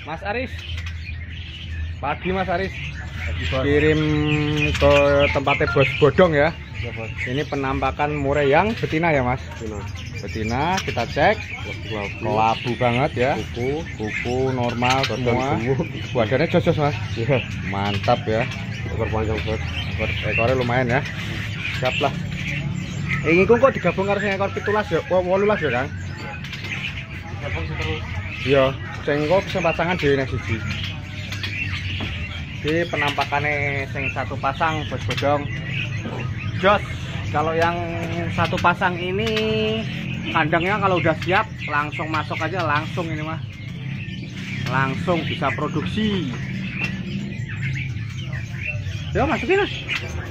Mas Aris. Pagi Mas Aris. Kirim ke tempatnya Bos Bodong ya. Ya, Bos. Ini penampakan murai yang betina ya Mas. Betina kita cek. Kelabu banget ya. Kuku normal semua. Badannya jos Mas. Iya. Mantap ya. Ekor panjang, Bos. Ekornya lumayan ya. Siap lah. Ini kok digabung karo sing ekor 17 ya. 18 ya, Kang. Gabung terus. Iya, sing kok sing pasangan dhewe nek siji. Di penampakannya sing satu pasang Bos Bodong. Jos, kalau yang satu pasang ini kandangnya kalau udah siap langsung masuk aja, langsung ini mah. Langsung bisa produksi. Yo, masukin Mas.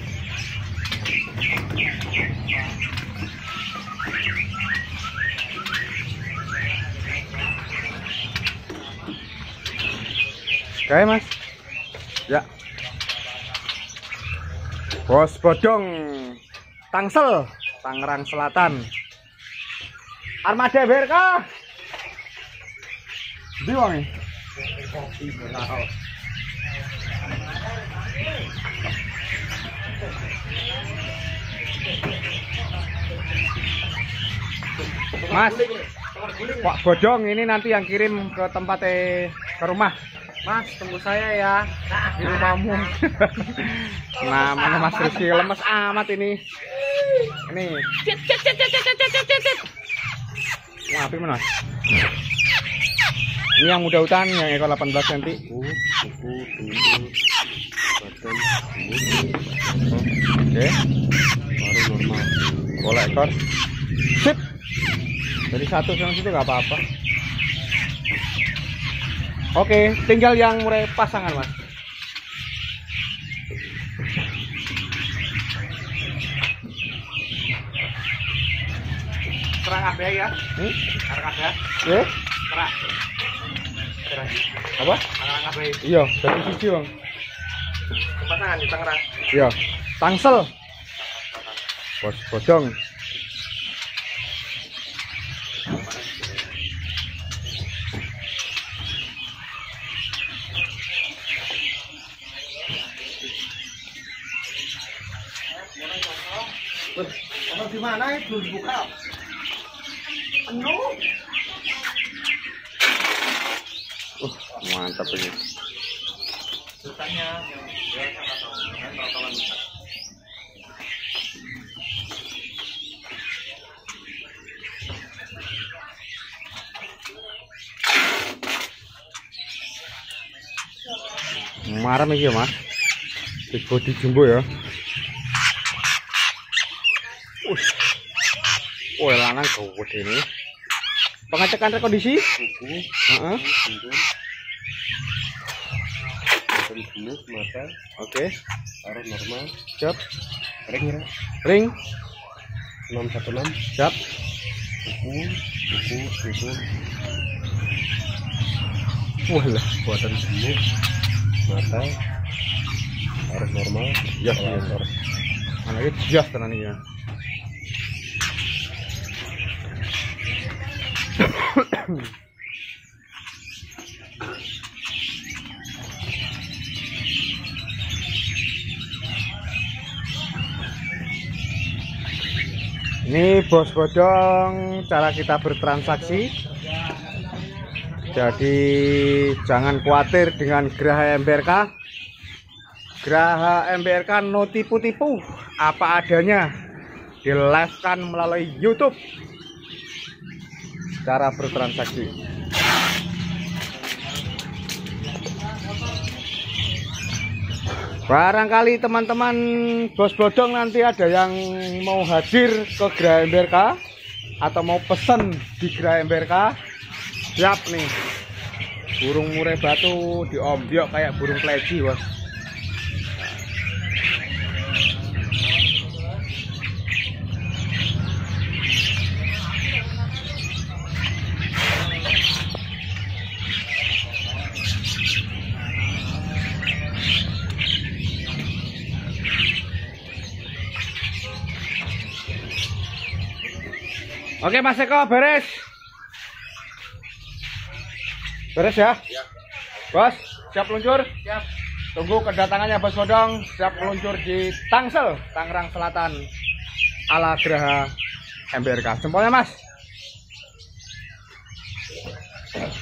Oke Mas. Ya. Bos Bodong Tangsel, Tangerang Selatan. Armada BRK. Ndi wong iki? Mas, Pak Bodong ini nanti yang kirim ke tempatnya ke rumah. Mas, tunggu saya ya di rumahmu. Namanya Mas Rizky, lemes amat ini. Ini. Ngapain mana? Ini yang muda hutan, yang ekor 18 cm. Kuku, tubuh, badan, Oke. baru normal. Bola ekor. Sip. Dari satu sama situ nggak apa-apa. Oke, tinggal yang murai pasangan Mas. Serang kabeh ya. Serang kabeh. Nggih. Serang. Apa? Serang kabeh. Iya, dadi siji, Bang. Pasangan di Tangerang. Iya. Tangsel. Bos Bodong. Apa gimana itu dibuka? Penuh. Mantap ini. Ceritanya marah iki ya, Mas. Big body jumbo ya. Oh, lanang gede ini. Pengecekan rekondisi? Kuku, Heeh. tubuh, badan gemuk, mata, Oke. taruh normal. Siap. Ring ya. Ring. 616. Siap. Kuku, tubuh, Walah, badan gemuk, mata, taruh normal. Yes, Kalau yes. ekor Anaknya jas tenan iki ya. Ini Bos Bodong cara kita bertransaksi. Jadi jangan khawatir dengan Geraha MBRK. Geraha MBRK no tipu-tipu, apa adanya. Di-live-kan melalui YouTube. Cara bertransaksi. Barangkali teman-teman Bos Bodong nanti ada yang mau hadir ke Geraha MBRK atau mau pesen di Geraha MBRK, siap nih. Burung murai batu diombyok kayak burung kleci, Bos. Oke Mas Eko, beres. Beres ya? Ya. Bos, siap luncur? Siap. Tunggu kedatangannya Bos Bodong, siap meluncur di Tangsel, Tangerang Selatan, ala Geraha MBRK. Jempolnya Mas.